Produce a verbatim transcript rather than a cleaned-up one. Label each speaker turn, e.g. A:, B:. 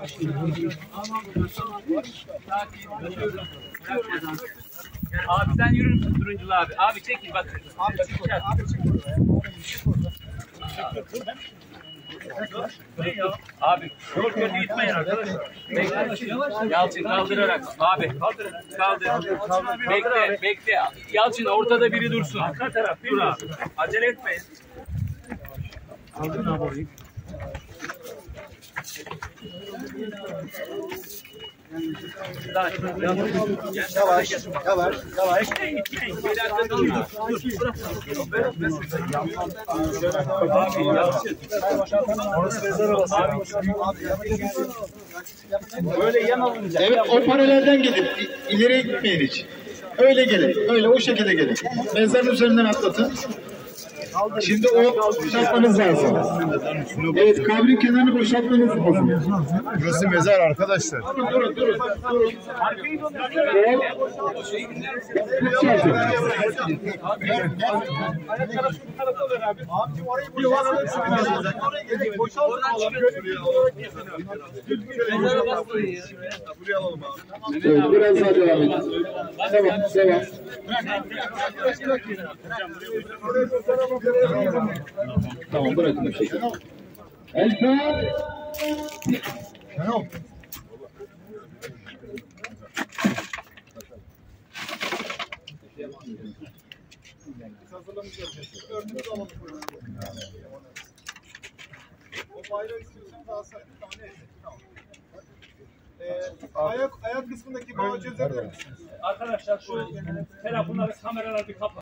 A: Abi sen yürür müsün turunculu abi? Abi çekil bak. Abi çekil. Abi çekil. Abi çok kötü gitmeyin arkadaşlar. Yalçın kaldırarak. Abi kaldır. Kaldır. Bekle bekle. Yalçın ortada biri dursun. Arka taraf dur abi. Acele etmeyin. Kaldırın abi orayı.
B: Yavaş, yavaş, yavaş. Böyle yan alınacak.
C: Evet, o paralelden gidin. İleriye gitmeyin hiç. Öyle gelin. Öyle o şekilde gelin. Mezarın üzerinden atlatın. Şimdi o boşaltmanız lazım. Evet, kabrin kenarını boşaltmanız lazım.
D: Burası mezar arkadaşlar.
C: Durun, durun, durun. durun.
B: Abicim orayı boşaltın. Boşaltın.
D: Buraya alalım abi.
C: Evet, biraz daha devam edin. Devam, devam. Tamam, bırakın bir şekilde. Elfan!
D: Tamam.
B: O bayrağı istiyorsanız alsaydık ama neyse. Tamam. Ee, ayak, ayak kısmındaki bağı çözebilir misiniz?
A: Arkadaşlar şu telefonları, kameraları bir kapat.